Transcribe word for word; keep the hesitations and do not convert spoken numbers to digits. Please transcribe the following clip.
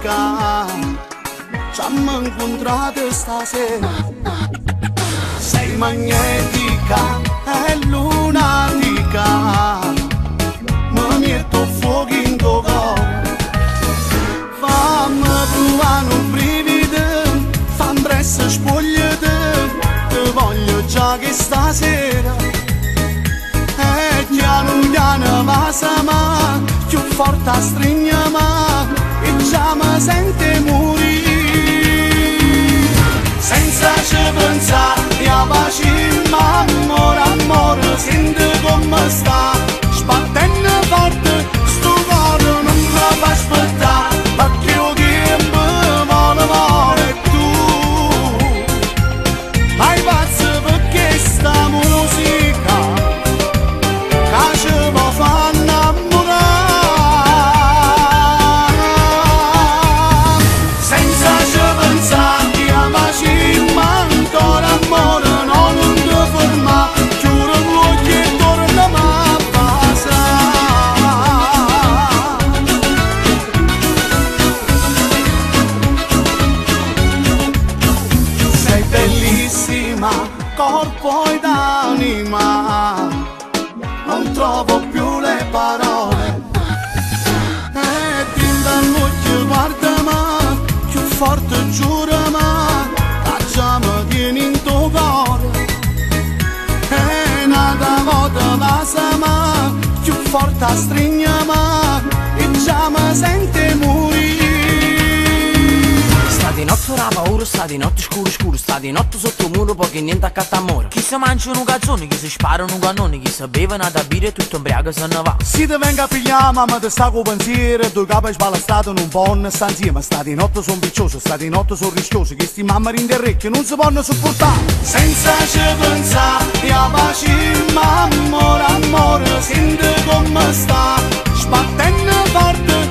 magnetica, ci abbiamo incontrato stasera. Sei magnetica e lunatica, mi metto fuoco in tuo cuore. Fammi provare un brivido, fammi presto spogliate, ti voglio già che stasera. E piano piano passa più forte a stringermi e già mi sente morire. Senza ci pensare, a pace, ma amore, amore, senti come sta. Sbattendo forte, sto cuore non mi fa aspettare, perché io che mi vuole vuole tu. Vai pazzo perché sta musica che ci può far innamorare. Senza ci pensare, a pace, ma ancora amore, no, non ti ferma, chiudo gli occhi e torniamo a casa. Sei bellissima, corpo ed anima, non trovo più le parole. E tinta all'occhio, guardami, più forte giurami, che già mi tieni in tuo cuore. E nata volta passami, più forte a stringermi e già mi sente morire. Sta di notte la paura, sta di notte scuro scuro, sta di notte sotto muro poche niente accanto a muro. Chi si mangiano un calzone, chi si sparano un cannone, chi si bevono da birra e tutto ubriaco se ne va. Si ti venga a pigliare, mamma ti sta con pensiero, due capi sbalastrati non possono sta insieme. Sta di notte son picciosi, sta di notte son rischiosi, che sti mamma rinderrecchio non si possono sopportare. Senza ci pensare, a pace, ma amore, amore, senti come sta. Sbattendo forte